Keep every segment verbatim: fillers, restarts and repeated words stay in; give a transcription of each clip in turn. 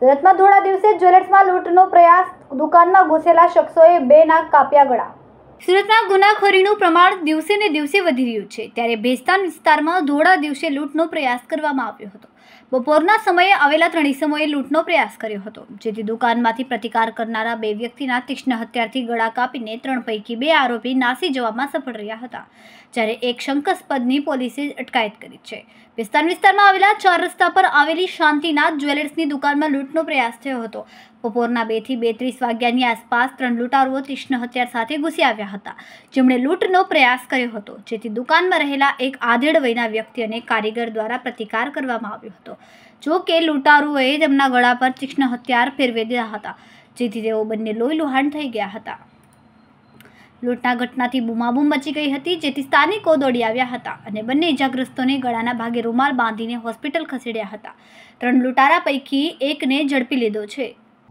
સુરતમાં થોડા દિવસે જ્વેલર્સમાં લૂંટનો પ્રયાસ, દુકાનમાં ઘૂસેલા શખ્સોએ બે નાક કાપ્યા ગળા। સુરતમાં ગુનાખોરીનું પ્રમાણ દિવસે ને દિવસે વધી રહ્યું છે, ત્યારે ભેસ્તાન વિસ્તારમાં ધોળા દિવસે લૂંટનો પ્રયાસ કરવામાં આવ્યો હતો। બપોરના સમયે આવેલા ત્રણ ઈસમોએ લૂંટનો પ્રયાસ કર્યો હતો, જેથી દુકાનમાંથી પ્રતિકાર કરનારા બે વ્યક્તિના તીક્ષ્ણ હથિયારથી ગળા કાપીને ત્રણ પૈકી બે આરોપી નાસી જવામાં સફળ રહ્યા હતા, જ્યારે એક શંકાસ્પદની પોલીસે અટકાયત કરી છે। ભેસ્તાન વિસ્તારમાં આવેલા ચાર રસ્તા પર આવેલી શાંતિનાથ જ્વેલર્સની દુકાનમાં લૂંટનો પ્રયાસ થયો હતો। બપોરના બે થી બેત્રીસ વાગ્યાની આસપાસ ત્રણ લૂંટારુઓ તીક્ષ્ણ હથિયાર સાથે ઘૂસી આવ્યા હતા, જેમણે લૂંટનો પ્રયાસ કર્યો હતો, જેથી દુકાનમાં રહેલા એક આધેડ વયના વ્યક્તિ અને કારીગર દ્વારા પ્રતિકાર કરવામાં આવ્યો હતો। જો કે લૂંટારુઓએ તેમના ગળા પર તીક્ષ્ણ હથિયાર ફેરવી દીધા હતા, જેથી તેઓ બંને લોહી લુહાણ થઈ ગયા હતા। લૂંટના ઘટનાથી બૂમાબૂમ મચી ગઈ હતી, જેથી સ્થાનિકો દોડી આવ્યા હતા અને બંને ઇજાગ્રસ્તોને ગળાના ભાગે રૂમાલ બાંધીને હોસ્પિટલ ખસેડ્યા હતા। ત્રણ લૂંટારા પૈકી એકને ઝડપી લીધો છે।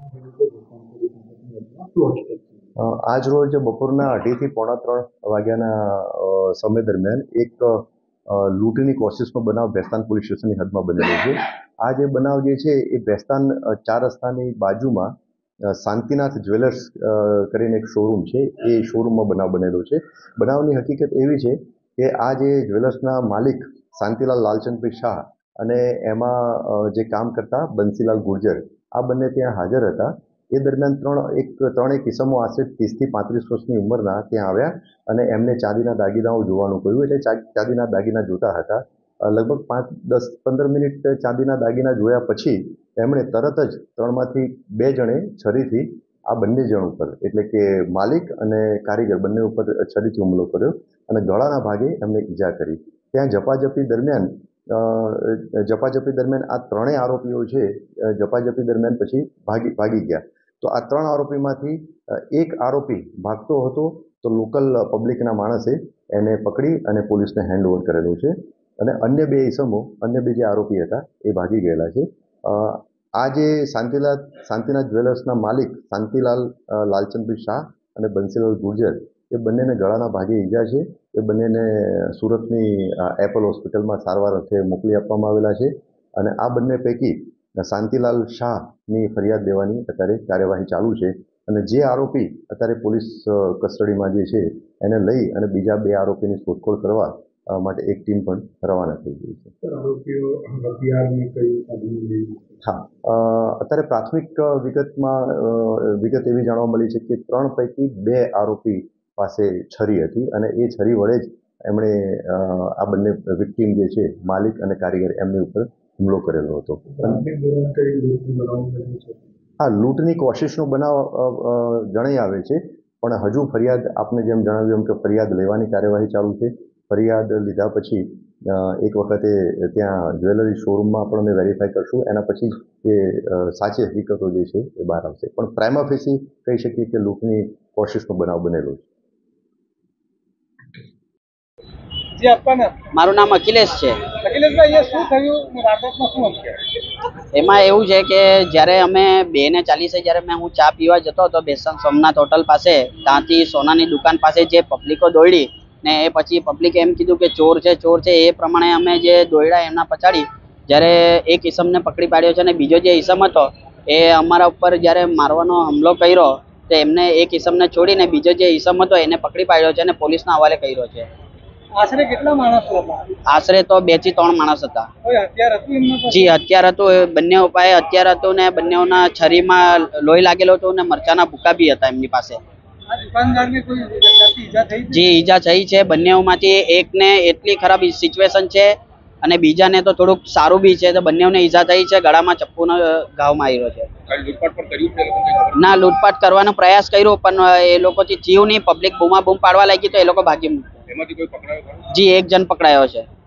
આજ રોજ બપોરના અઢીથી પોણા ત્રણ વાગ્યાના સમય દરમિયાન એક લૂંટની કોશિશનો બનાવ ભેસ્તાન પોલીસ સ્ટેશનની હદમાં બનેલો છે। આ જે બનાવ જે છે એ ભેસ્તાન ચાર રસ્તાની બાજુમાં શાંતિનાથ જ્વેલર્સ કરીને એક શોરૂમ છે, એ શોરૂમમાં બનાવ બનેલો છે। બનાવની હકીકત એવી છે કે આ જે જ્વેલર્સના માલિક શાંતિલાલ લાલચંદભાઈ શાહ અને એમાં જે કામ કરતા બંસીલાલ ગુર્જર, આ બંને ત્યાં હાજર હતા। એ દરમિયાન ત્રણ એક ત્રણેક કિસ્સાઓ આશરે ત્રીસથી પાંત્રીસ વર્ષની ઉંમરના ત્યાં આવ્યા અને એમને ચાંદીના દાગીનાઓ જોવાનું કહ્યું, એટલે ચાંદીના દાગીના જોતા હતા। લગભગ પાંચ દસ પંદર મિનિટ ચાંદીના દાગીના જોયા પછી એમણે તરત જ ત્રણમાંથી બે જણે છરીથી આ બંને જણ ઉપર, એટલે કે માલિક અને કારીગર બંને ઉપર છરીથી હુમલો કર્યો અને ગળાના ભાગે એમને ઈજા કરી। ત્યાં ઝપાઝપી દરમિયાન ઝપાઝપી દરમિયાન આ ત્રણેય આરોપીઓ છે ઝપાઝપી દરમિયાન પછી ભાગી ભાગી ગયા। તો આ ત્રણ આરોપીમાંથી એક આરોપી ભાગતો હતો, તો લોકલ પબ્લિકના માણસે એને પકડી અને પોલીસને હેન્ડઓવર કરેલો છે અને અન્ય બે ઇસમો અન્ય બે જે આરોપી હતા એ ભાગી ગયેલા છે। આ જે શાંતિલાલ શાંતિનાથ જ્વેલર્સના માલિક શાંતિલાલ લાલચંદભાઈ શાહ અને બંસીલાલ ગુર્જર, એ બંનેને ગળાના ભાગે ઈજા છે। એ બંનેને સુરતની એપલ હોસ્પિટલમાં સારવાર અર્થે મોકલી આપવામાં આવેલા છે અને આ બંને પૈકી શાંતિલાલ શાહની ફરિયાદ લેવાની અત્યારે કાર્યવાહી ચાલુ છે અને જે આરોપી અત્યારે પોલીસ કસ્ટડીમાં જે છે એને લઈ અને બીજા બે આરોપીની શોધખોળ કરવા માટે એક ટીમ પણ રવાના થઈ ગઈ છે। હા, અત્યારે પ્રાથમિક વિગતમાં વિગત એવી જાણવા મળી છે કે ત્રણ પૈકી બે આરોપી પાસે છરી હતી અને એ છરી વડે જ એમણે આ બંને વિક્ટીમ જે છે માલિક અને કારીગર એમની ઉપર હુમલો કરેલો હતો। હા, લૂંટની કોશિશનો બનાવ જણાઈ આવે છે, પણ હજુ ફરિયાદ આપને જેમ જણાવ્યું એમ કે ફરિયાદ લેવાની કાર્યવાહી ચાલુ છે। ફરિયાદ લીધા પછી એક વખતે ત્યાં જ્વેલરી શોરૂમમાં પણ અમે વેરીફાઈ કરશું, એના પછી જે સાચી હકીકતો જે છે એ બહાર આવશે, પણ પ્રાઇમા ફેસી કહી શકીએ કે લૂંટની કોશિશનો બનાવ બનેલો છે। મારું નામ અખિલેશ છે। એમાં એવું છે કે જ્યારે અમે બે ને ચાલીસે જ્યારે મેં હું ચા પીવા જતો હતો ભેસ્તાન સોમનાથ હોટલ પાસે, ત્યાંથી સોનાની દુકાન પાસે જે પબ્લિકો દોડી ને એ પછી પબ્લિકે એમ કીધું કે ચોર છે ચોર છે, એ પ્રમાણે અમે જે દોડ્યા એમના પછાડી જ્યારે એક ઈસમને પકડી પાડ્યો છે અને બીજો જે ઈસમ હતો એ અમારા ઉપર જ્યારે મારવાનો હુમલો કર્યો તો એમને એક ઈસમને છોડીને બીજો જે ઈસમ હતો એને પકડી પાડ્યો છે અને પોલીસના હવાલે કર્યો છે। આશરે કેટલા માણસ હતા? આશરે તો બે થી ત્રણ માણસ હતા। જી, હથિયાર હતું, બંને ઉપાય હથિયાર હતું ને બંનેઓના છરીમાં લોહી લાગેલો હતો ને મરચાના ભૂકા બી હતા એમની પાસે। જી, ઈજા થઈ છે બંનેઓમાંથી, એકને એટલી ખરાબ સિચ્યુએશન છે અને બીજાને તો થોડુંક સારું બી છે, તો બંનેઓને ઈજા થઈ છે, ગળામાં ચપ્પુનો ઘાવ માર્યો છે। ના, લૂંટપાટ કરવાનો પ્રયાસ કર્યો પણ એ લોકોથી થયું નહીં, પબ્લિક બૂમા બૂમ પાડવા લાગી તો એ લોકો ભાગી મૂક્યા। જી, એક જણ પકડાયો છે।